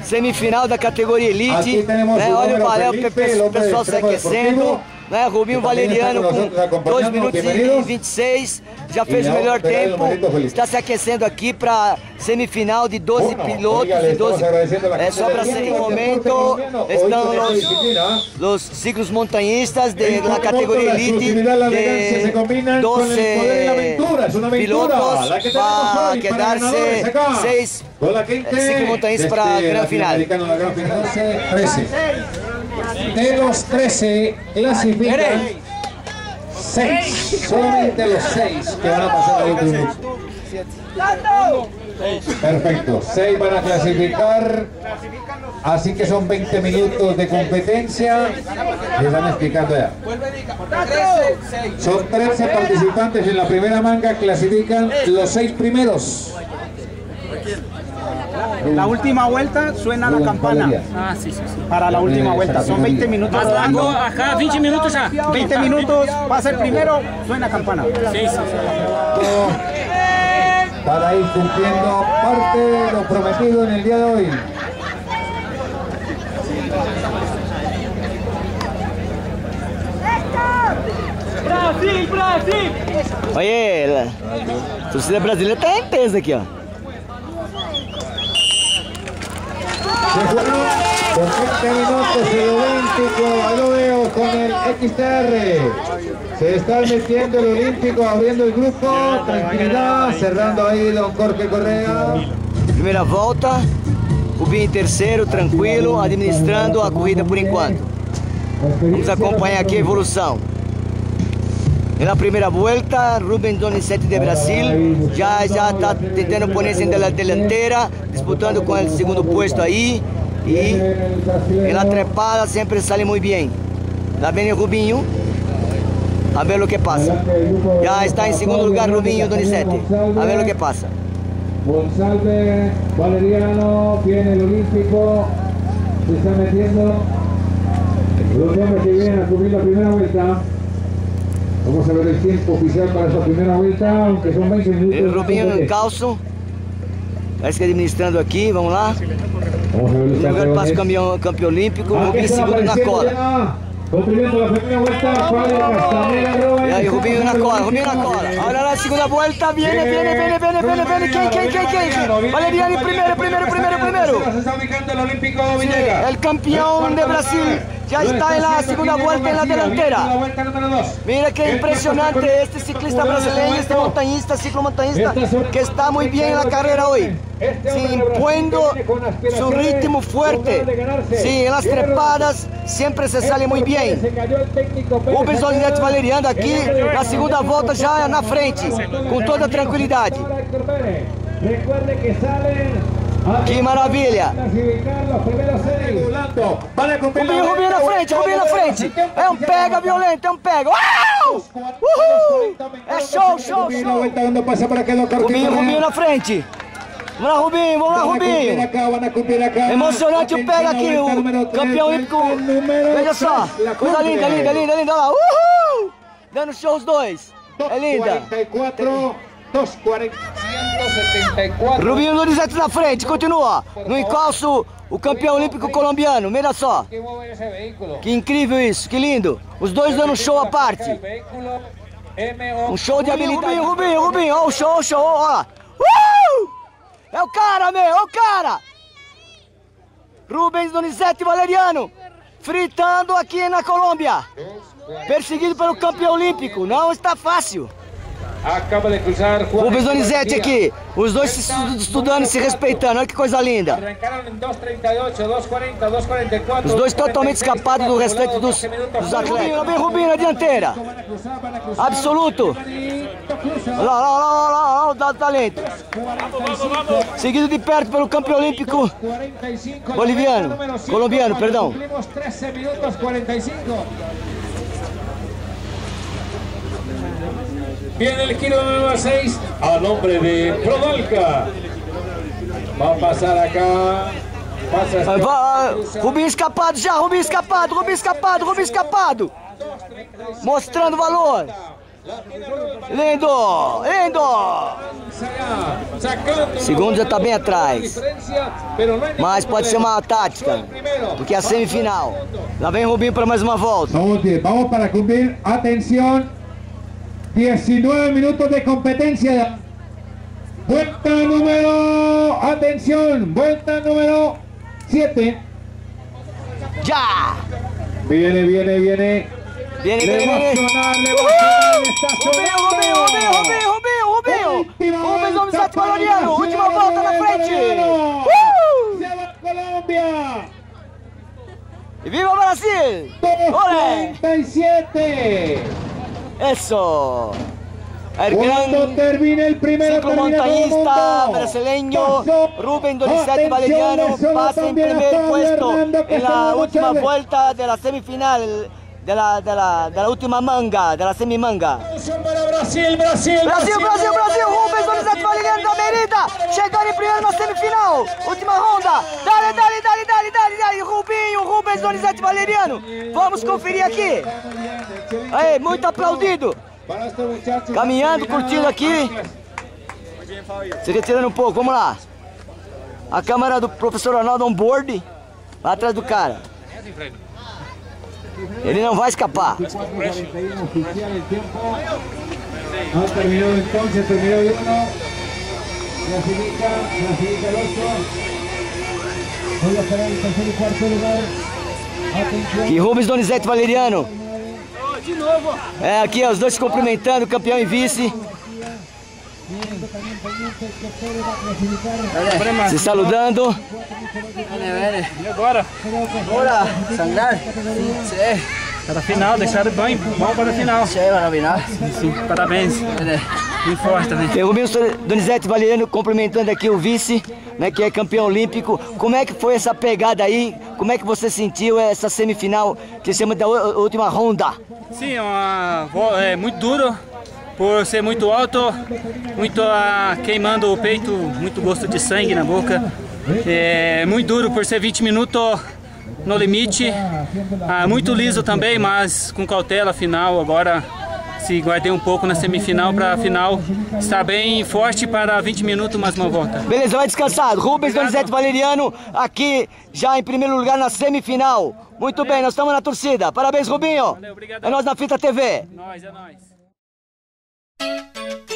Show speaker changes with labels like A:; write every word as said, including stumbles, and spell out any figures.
A: semifinal da categoria Elite, né? Olha o Valéu, o pessoal se aquecendo, né? Rubinho Valeriano com dois minutos e vinte e seis, já fez o melhor tempo, está se aquecendo aqui para semifinal de doze pilotos, de doze, é, só para ser em momento, estão os, os ciclos montanhistas de, da categoria Elite, de doze pilotos para quedar-se seis ciclos montanhistas para a gran final.
B: De los trece clasifican seis, solamente los seis que van a pasar al último. Perfecto, seis van a clasificar, así que son veinte minutos de competencia. Les están explicando ya. Son trece participantes en la primera manga, clasifican los seis primeros.
C: La última vuelta suena la campana.
D: Ah, sí, sí, sí.
C: Para la última vuelta, son veinte minutos.
D: Hago acá veinte minutos ya.
C: veinte minutos, pasa el primero, suena campana.
D: Sí, sí, sí.
B: Para ir cumpliendo parte de lo prometido en el día de hoy.
D: Brasil, Brasil!
A: Olha, a torcida brasileira tá intensa aqui, ó.
B: Se fueron con veinte minutos el olímpico, ahí lo veo con el X T R. Se está metiendo el olímpico, abriendo el grupo, tranquilidad, cerrando ahí don Jorge Correa.
A: Primeira volta, Rubinho em terceiro, tranquilo, administrando a corrida por enquanto. Vamos acompanhar aqui a evolução. Na primeira volta, Rubens Donizete de Brasil já já está tentando ponerse em la delantera, disputando com o segundo posto aí, e na trepada sempre sale muito bem. Lá vem o Rubinho, a ver o que passa. Já está em segundo lugar Rubinho Donizete, a ver o que passa.
B: González Valeriano viene el olímpico, se está metiendo. Los hombres que vienen a cubrir la primera vuelta. Vamos a ver el tiempo oficial para esa primera vuelta, aunque son veinte minutos.
A: El Rubinho em calço, parece que administrando aqui, vamos lá.
B: Vamos a ver
A: Em lugar passa o campeão, campeão olímpico, Rubinho segundo na cola.
B: Cumprimento la primera vuelta, Fabio Castaneda, Rubens.
A: E aí, Rubinho na cola, Rubinho na cola. Olha lá, segunda volta, viene, viene, viene, viene, viene, viene. Quem, quem, quem, quem? Valeriano primeiro, primeiro, primeiro, primeiro.
B: Se está ubicando el olímpico Villegas.
A: El campeón de Brasil ya está en la segunda vuelta en la delantera. Mira que impresionante este ciclista brasileño, este montañista, ciclomontañista, que está muy bien en la carrera hoy. Sí, impuendo su ritmo fuerte. Sí, en las trepadas siempre se sale muy bien. Rubens Donizete Valeriano aqui na segunda volta já na frente, com toda tranquilidade. Que maravilha! Rubinho, Rubinho na frente, Rubinho na frente! É um pega violento, é um pega! Uau! Uhul! É show, show, show! Rubinho, Rubinho na frente! Vamos lá, Rubinho, vamos lá, Rubinho! Emocionante o pega aqui, o campeão olímpico! Veja só! Coisa linda, linda, linda, linda! Olha lá! Uhul! Dando show os dois! É linda! Rubinho Donizete na frente, continua. No encalço, o campeão olímpico colombiano. Veja só. Que incrível isso, que lindo. Os dois dando show à parte. Um show de habilidade. Rubinho, Rubinho, Rubinho. Olha o show, o show, olha lá. Uh! É o cara, meu, é o cara. Rubens Donizete Valeriano. Fritando aqui na Colômbia. Perseguido pelo campeão olímpico. Não está fácil.
B: Acaba de cruzar
A: Rubens Donizete aqui, os dois se estudando e se respeitando, olha que coisa linda. Os dois totalmente escapados do restante dos, dos atletas. Lá vem Rubinho na dianteira. Absoluto. Olha lá, olha lá, olha lá, olha o talento. Seguido de perto pelo campeão olímpico boliviano, colombiano, perdão.
B: Viene el giro número seis a nombre de Prodalca. Va a pasar acá. Pasa
A: este... Rubinho escapado já, Rubinho escapado, Rubinho escapado, Rubinho escapado. Mostrando valor. Lindo, lindo. Segundo já tá bem atrás. Mas pode ser uma tática, porque é a semifinal. Lá vem Rubinho para mais uma volta.
B: Vamos, vamos para cumprir. Atención. diecinueve minutos de competencia. Vuelta número. Atención. Vuelta número siete.
A: Já!
B: Viene, viene, viene.
A: Viene,
B: Le
A: viene,
B: va a
A: viene.
B: sonar, le va a sonar, está
A: Rubinho,
B: sonando.
A: Rubinho, Rubinho, Rubinho, Rubinho, Rubinho. Rubens Donizete Valeriano, última volta na frente. Uh!
B: Se va Colombia.
A: E viva Brasil! Olé!
B: dos treinta y siete.
A: Eso! El
B: Cuando
A: gran
B: termine el primero,
A: ciclomontañista brasileño Rubens Donizete Valeriano pasa en primer puesto en la última vuelta de la semifinal, de la, de la, de la última manga, de la semimanga.
B: Para Brasil, Brasil,
A: Brasil, Brasil, Brasil, Rubens Donizete Valeriano da Merida, chegando em primeiro na semifinal, última ronda, dale, dale, dale, dale, dale, dale, Rubinho, Rubens Donizete Valeriano, vamos conferir aqui, aí, muito aplaudido, caminhando, curtindo aqui, se retirando um pouco, vamos lá, a câmera do professor Arnaldo on board, lá atrás do cara, ele não vai escapar.
B: Ha terminado entonces, terminó el uno, clasifica, clasifica el ocho, voy a esperar el tercer y cuarto lugar, atención.
A: E Rubens Donizete Valeriano.
D: De novo.
A: É, aqui ó, os dois se cumprimentando, campeão e vice. Se saludando.
D: E agora?
A: Bora, sangrar.
D: Para a final, deixaram bem bom para a final. Sim, parabéns. Bem forte também.
A: Tem o Rubens Donizete Valeriano cumprimentando aqui o vice, né, que é campeão olímpico. Como é que foi essa pegada aí? Como é que você sentiu essa semifinal que se chama da última ronda?
D: Sim, é, uma, é muito duro por ser muito alto, muito ah, queimando o peito, muito gosto de sangue na boca. É muito duro por ser vinte minutos no limite, ah, muito liso também, mas com cautela final. Agora se guardei um pouco na semifinal para a final estar bem forte para vinte minutos mais uma volta.
A: Beleza, vai descansado. Rubens Donizete Valeriano aqui já em primeiro lugar na semifinal. Muito bem, nós estamos na torcida. Parabéns, Rubinho.
D: Valeu, obrigado.
A: É nós na Fita T V.
D: Nós, é nós.